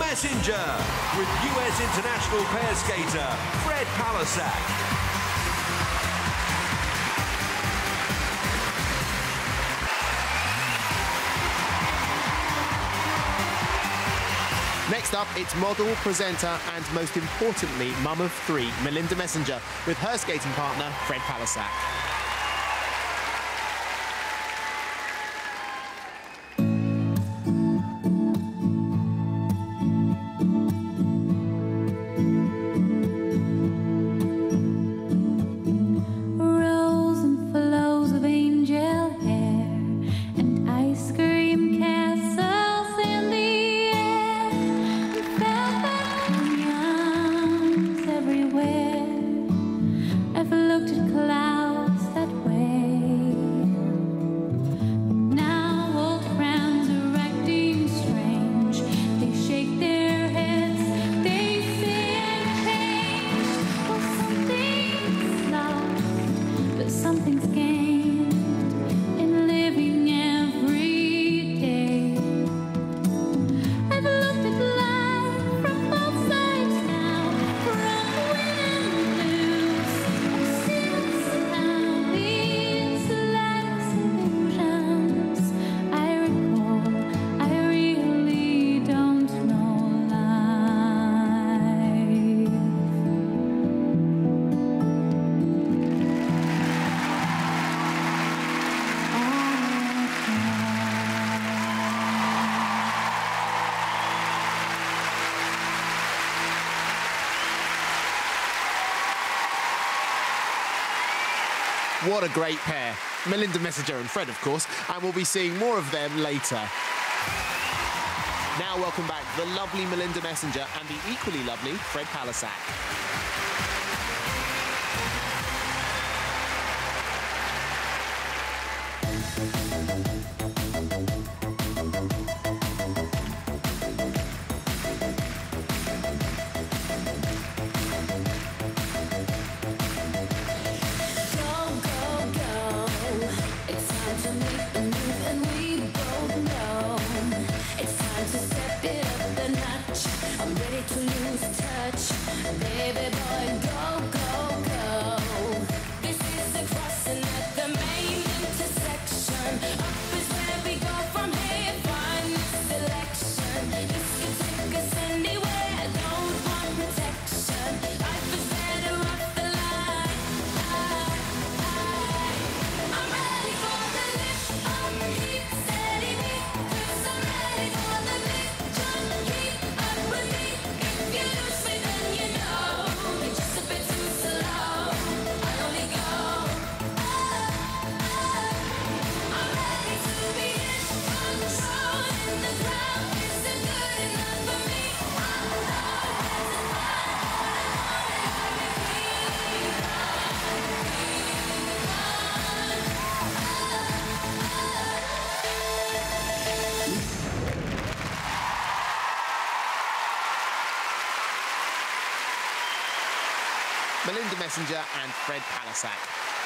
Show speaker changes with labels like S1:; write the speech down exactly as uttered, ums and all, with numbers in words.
S1: Messenger with U S international pair skater Fred Palasak.
S2: Next up, it's model, presenter, and most importantly, mum of three, Melinda Messenger, with her skating partner, Fred Palasak. What a great pair. Melinda Messenger and Fred, of course, and we'll be seeing more of them later. Now welcome back the lovely Melinda Messenger and the equally lovely Fred Palasak.
S3: Baby boy, go, go, go. This is the crossing at the main intersection. Up is where we go from here. Find selection. This can take us anywhere. Don't want protection. Life is better off the line. I, I, I'm ready for the lift. I'm heat, steady me. 'Cause I'm ready for the big jump. Keep up with me. If you lose me, then you know. Just a bit too slow. I only go up, up. I'm ready to be in control. In the crowd, is it good enough for me? I'm not where to find what I
S2: Melinda Messenger and Fred Palasak.